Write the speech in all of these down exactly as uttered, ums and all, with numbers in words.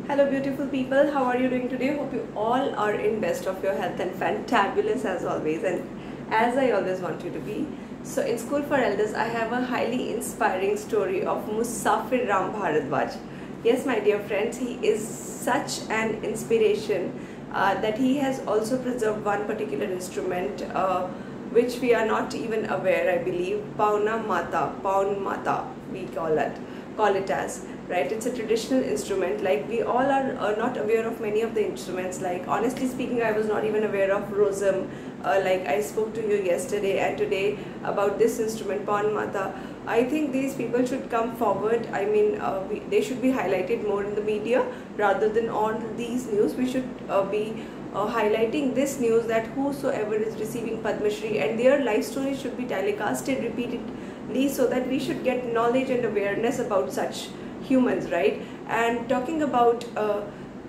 Hello beautiful people, how are you doing today? Hope you all are in best of your health and fantabulous as always, and as I always want you to be. So in School for Elders, I have a highly inspiring story of Musafir Ram Bharadwaj. Yes, my dear friends, he is such an inspiration uh, that he has also preserved one particular instrument uh, which we are not even aware, I believe. Pauna Mata, Paun Mata, we call it, call it as. Right, it's a traditional instrument. Like we all are, are not aware of many of the instruments. Like honestly speaking, I was not even aware of Rosam. Uh, like I spoke to you yesterday and today about this instrument, Paun Mata. I think these people should come forward. I mean, uh, we, they should be highlighted more in the media rather than all these news. We should uh, be uh, highlighting this news that whosoever is receiving Padma Shri and their life story should be telecasted repeatedly so that we should get knowledge and awareness about such humans, right? And talking about uh,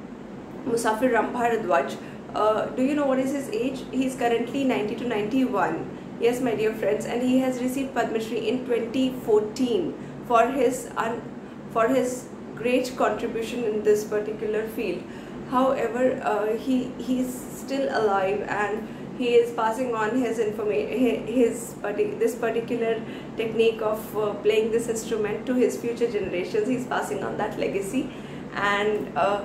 Musafir Ram Bharadwaj, uh, do you know what is his age? He is currently ninety to ninety-one. Yes, my dear friends, and he has received Padma Shri in twenty fourteen for his un for his great contribution in this particular field. However, uh, he he is still alive and he is passing on his information, his this particular technique of uh, playing this instrument to his future generations. He's passing on that legacy, and uh,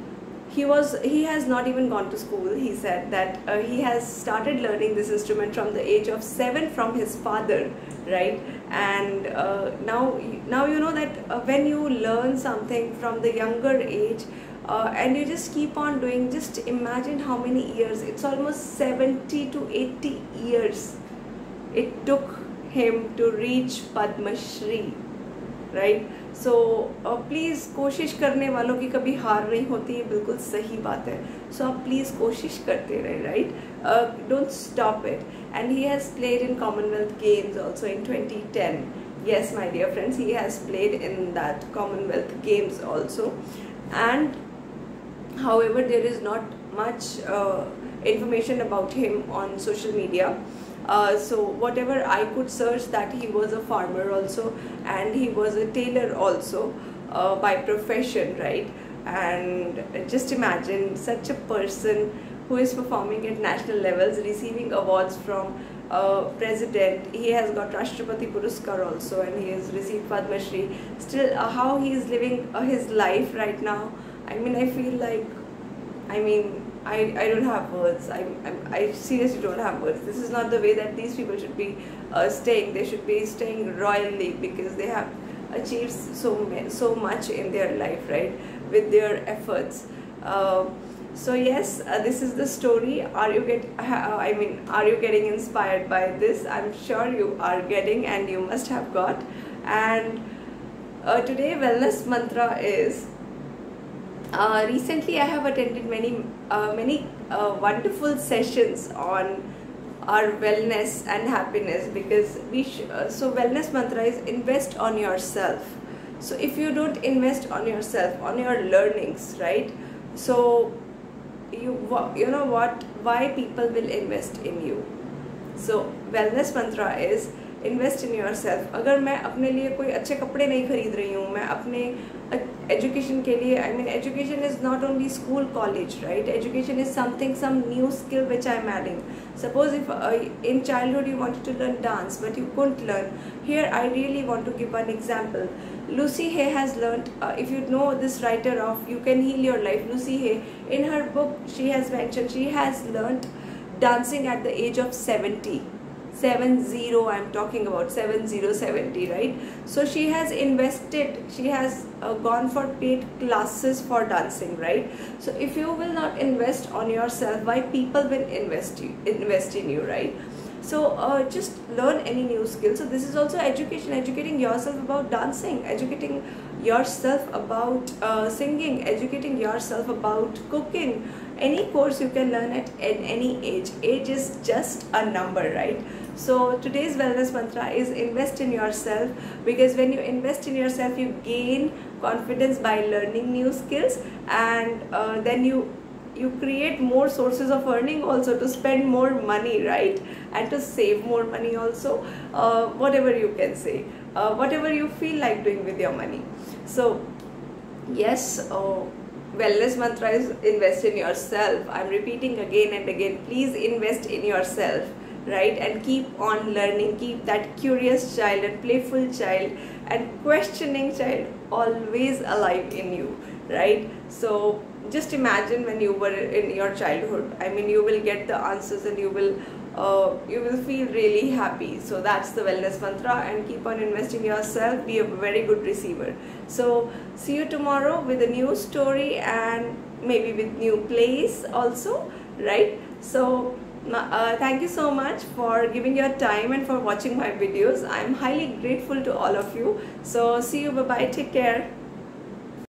he was he has not even gone to school. He said that uh, he has started learning this instrument from the age of seven from his father, right? And uh, now now you know that uh, when you learn something from the younger age, Uh, and you just keep on doing, just imagine how many years, it's almost seventy to eighty years it took him to reach Padma Shri, right? So uh, please, कोशिश करने वालों की कभी हार नहीं होती, ये बिल्कुल सही बात है. So आप please कोशिश करते रहे, right? Uh, don't stop it. And he has played in Commonwealth Games also in twenty ten. Yes, my dear friends, he has played in that Commonwealth Games also. And however, there is not much uh, information about him on social media. Uh, so whatever I could search, that he was a farmer also and he was a tailor also uh, by profession, right? And just imagine such a person who is performing at national levels, receiving awards from uh, president. He has got Rashtrapati Puraskar also and he has received Padma Shri. Still uh, how he is living uh, his life right now, I mean, I feel like, I mean, I, I don't have words. I, I, I seriously don't have words. This is not the way that these people should be uh, staying. They should be staying royally because they have achieved so, so much in their life, right? With their efforts. Uh, so yes, uh, this is the story. Are you get? Uh, I mean, are you getting inspired by this? I'm sure you are getting, and you must have got. And uh, today, wellness mantra is. Uh, recently, I have attended many, uh, many uh, wonderful sessions on our wellness and happiness, because we sh uh, so wellness mantra is invest on yourself. So if you don't invest on yourself, on your learnings, right? So you you know what? Why people will invest in you? So wellness mantra is invest in yourself. अगर मैं अपने लिए कोई अच्छे कपड़े नहीं खरीद रही हूँ, मैं अपने एजुकेशन के लिए, I mean education is not only school college, right? Education is something, some new skill which I am adding. Suppose if uh, in childhood you wanted to learn dance but you couldn't learn. Here I really want to give one example. Lucy Hay has learned, uh, if you know this writer of You Can Heal Your Life, Lucy Hay, in her book she has mentioned she has learned dancing at the age of seventy. seven zero, I'm talking about seven zero seventy, right? So she has invested, she has uh, gone for paid classes for dancing, right? So if you will not invest on yourself, why people will invest you invest in you, right? So uh, just learn any new skill. So this is also education, educating yourself about dancing, educating yourself about uh, singing, educating yourself about cooking. Any course you can learn at, at any age. Age is just a number, right? So today's wellness mantra is invest in yourself, because when you invest in yourself, you gain confidence by learning new skills, and uh, then you you create more sources of earning also, to spend more money, right? And to save more money also, uh, whatever you can say, uh, whatever you feel like doing with your money. So yes, uh, wellness mantra is invest in yourself. I'm repeating again and again, please invest in yourself, right? And keep on learning, keep that curious child and playful child and questioning child always alive in you, right? So just imagine when you were in your childhood, I mean, you will get the answers and you will uh, you will feel really happy. So that's the wellness mantra, and keep on investing yourself, be a very good receiver. So see you tomorrow with a new story and maybe with new plays also, right? So uh, thank you so much for giving your time and for watching my videos. I'm highly grateful to all of you. So see you, bye bye, take care.